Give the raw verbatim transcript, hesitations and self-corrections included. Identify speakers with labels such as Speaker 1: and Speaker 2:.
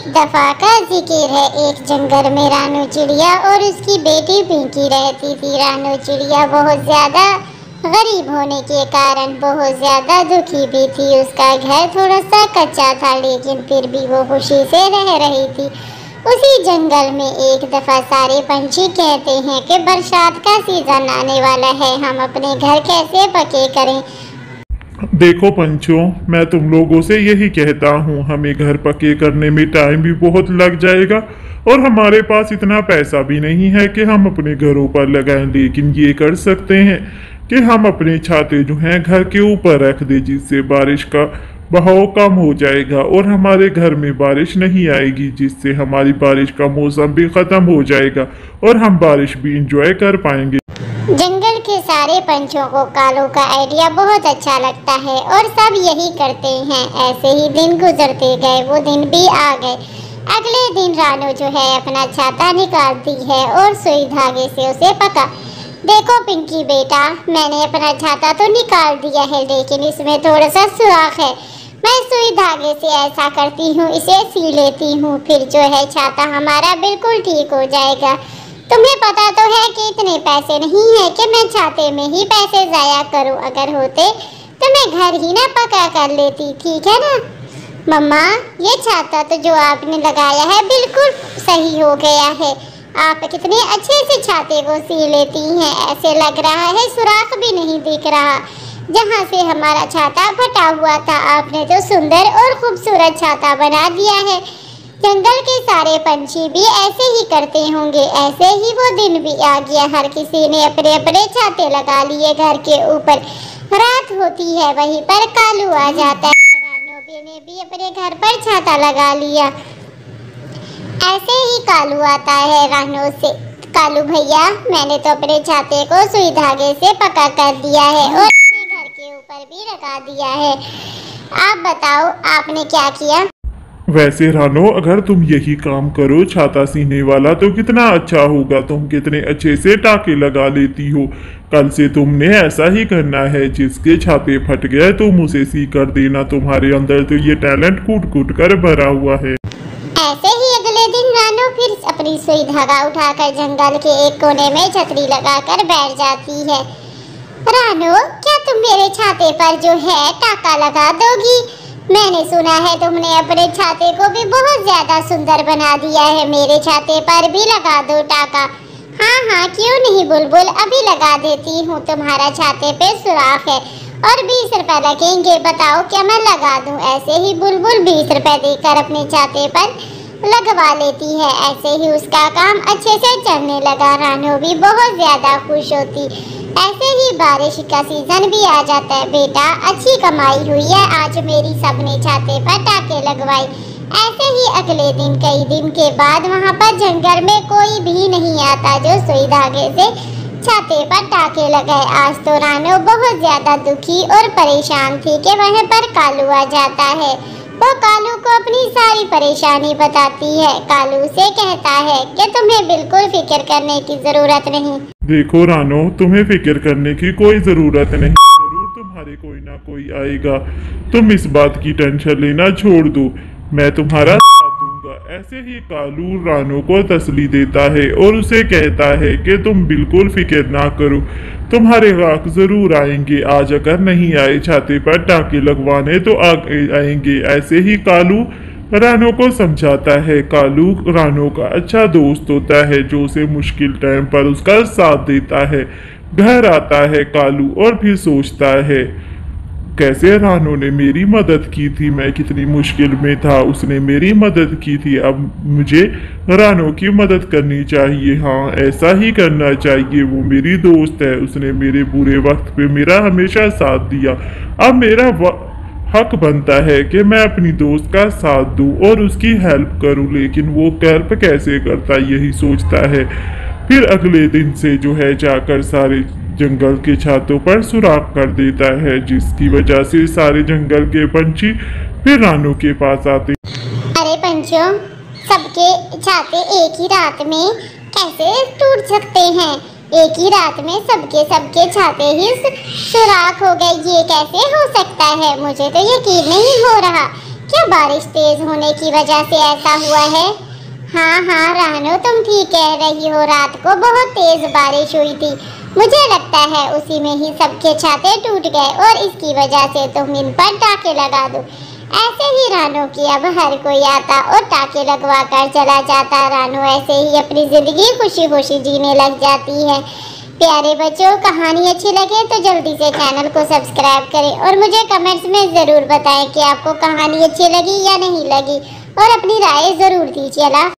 Speaker 1: एक दफा का जिक्र है। एक जंगल में रानू चिड़िया और उसकी बेटी पिंकी रहती थी। रानू चिड़िया बहुत ज्यादा गरीब होने के कारण बहुत ज्यादा दुखी भी थी। उसका घर थोड़ा सा कच्चा था, लेकिन फिर भी वो खुशी से रह रही थी। उसी जंगल में एक दफा सारे पंछी कहते हैं कि बरसात का सीजन आने वाला है, हम अपने घर कैसे पक्के करें।
Speaker 2: देखो पंछियों, मैं तुम लोगों से यही कहता हूँ, हमें घर पक्के करने में टाइम भी बहुत लग जाएगा और हमारे पास इतना पैसा भी नहीं है कि हम अपने घरों पर लगाएं। लेकिन ये कर सकते हैं कि हम अपने छाते जो हैं घर के ऊपर रख दें, जिससे बारिश का बहाव कम हो जाएगा और हमारे घर में बारिश नहीं आएगी, जिससे हमारी बारिश का मौसम भी ख़त्म हो जाएगा और हम बारिश भी इंजॉय कर पाएंगे।
Speaker 1: जंगल के सारे पंछियों को कालू का आइडिया बहुत अच्छा लगता है और सब यही करते हैं। ऐसे ही दिन गुजरते गए, वो दिन भी आ गए। अगले दिन रानू जो है अपना छाता निकालती है और सुई धागे से उसे पका। देखो पिंकी बेटा, मैंने अपना छाता तो निकाल दिया है, लेकिन इसमें थोड़ा सा सुराख है। मैं सुई धागे से ऐसा करती हूँ, इसे सी लेती हूँ, फिर जो है छाता हमारा बिल्कुल ठीक हो जाएगा। तुम्हें पता तो है कि इतने पैसे नहीं है कि मैं छाते में ही पैसे जाया करूं। अगर होते तो मैं घर ही ना पका कर लेती, ठीक है ना। मम्मा, ये छाता तो जो आपने लगाया है बिल्कुल सही हो गया है। आप कितने अच्छे से छाते को सी लेती हैं, ऐसे लग रहा है सुराख भी नहीं दिख रहा जहाँ से हमारा छाता फटा हुआ था। आपने तो सुंदर और खूबसूरत छाता बना दिया है। जंगल के सारे पंछी भी ऐसे ही करते होंगे। ऐसे ही वो दिन भी आ गया, हर किसी ने अपने अपने छाते लगा लिए घर के ऊपर। रात होती है, वहीं पर कालू आ जाता है। रानू ने भी अपने घर पर छाता लगा लिया। ऐसे ही कालू आता है रानू से, कालू भैया, मैंने तो अपने छाते को सुई धागे से पका कर दिया है और अपने घर के ऊपर भी लगा दिया है। आप बताओ आपने क्या किया।
Speaker 2: वैसे रानो, अगर तुम यही काम करो छाता सीने वाला, तो कितना अच्छा होगा। तुम कितने अच्छे से टाके लगा लेती हो। कल से तुमने ऐसा ही करना है, जिसके छाते फट गए तुम उसे सी कर देना। तुम्हारे अंदर तो ये टैलेंट कूट कूट कर भरा हुआ है।
Speaker 1: ऐसे ही अगले दिन रानू फिर अपनी सुई धागा उठाकर जंगल के एक कोने में छतरी लगाकर बैठ जाती है। रानू, क्या तुम मेरे छाते पर जो है टाका लगा दोगी? मैंने सुना है तुमने अपने छाते को भी बहुत ज्यादा सुंदर बना दिया है। मेरे छाते पर भी लगा दो टाका। हाँ हाँ, क्यों नहीं बुलबुल, अभी लगा देती हूँ। तुम्हारा छाते पे सुराख है और बीस रुपए लगेंगे, बताओ क्या मैं लगा दूँ? ऐसे ही बुलबुल बीस रुपए देकर अपने छाते पर लगवा लेती है। ऐसे ही उसका काम अच्छे से चलने लगा। रानू भी बहुत ज्यादा खुश होती। ऐसे ही बारिश का सीजन भी आ जाता है। बेटा, अच्छी कमाई हुई है आज मेरी, सबने छाते पर टाके लगवाई। ऐसे ही अगले दिन, कई दिन के बाद, वहाँ पर जंगल में कोई भी नहीं आता जो सुई धागे से छाते पर टाके लगाए। आज तो रानू बहुत ज्यादा दुखी और परेशान थी कि वहाँ पर कालू आ जाता है। वो कालू को अपनी सारी परेशानी बताती है। कालू से कहता है कि तुम्हें बिल्कुल फिक्र करने की जरूरत नहीं।
Speaker 2: देखो रानो, तुम्हें फिक्र करने की कोई जरूरत नहीं, जरूर तुम्हारे कोई ना कोई आएगा। तुम इस बात की टेंशन लेना छोड़ दो, मैं तुम्हारा साथ दूंगा। ऐसे ही कालू रानो को तसल्ली देता है और उसे कहता है कि तुम बिल्कुल फिक्र ना करो, तुम्हारे ग्राहक जरूर आएंगे। आज अगर नहीं आए छाते पर टाके लगवाने तो आ आएंगे। ऐसे ही कालू रानो को समझाता है। कालू रानो का अच्छा दोस्त होता है, जो उसे मुश्किल टाइम पर उसका साथ देता है। घर आता है कालू और फिर सोचता है, कैसे रानो ने मेरी मदद की थी, मैं कितनी मुश्किल में था, उसने मेरी मदद की थी। अब मुझे रानो की मदद करनी चाहिए। हाँ, ऐसा ही करना चाहिए। वो मेरी दोस्त है, उसने मेरे बुरे वक्त पे मेरा हमेशा साथ दिया। अब मेरा हक बनता है कि मैं अपनी दोस्त का साथ दूं और उसकी हेल्प करूं। लेकिन वो हेल्प कैसे करता, यही सोचता है। फिर अगले दिन से जो है जाकर सारे जंगल के छातों पर सुराख कर देता है, जिसकी वजह से सारे जंगल के पंछी फिर रानू के पास आते।
Speaker 1: अरे पंछियों, सबके छाते एक ही रात में कैसे टूट सकते हैं? एक ही रात में सबके सबके छाते ही सुराख हो गए, ये कैसे हो सकता है? मुझे तो यकीन नहीं हो रहा। क्या बारिश तेज होने की वजह से ऐसा हुआ है? हाँ हाँ रानो, तुम ठीक कह रही हो। रात को बहुत तेज बारिश हुई थी। मुझे लगता है उसी में ही सबके छाते टूट गए और इसकी वजह से तुम इन पर टाके लगा दो। ऐसे ही रानो की अब हर कोई आता और टाके लगवा कर चला जाता। रानो ऐसे ही अपनी जिंदगी खुशी खुशी जीने लग जाती है। प्यारे बच्चों, कहानी अच्छी लगे तो जल्दी से चैनल को सब्सक्राइब करें और मुझे कमेंट्स में ज़रूर बताएं कि आपको कहानी अच्छी लगी या नहीं लगी, और अपनी राय ज़रूर दीजिए।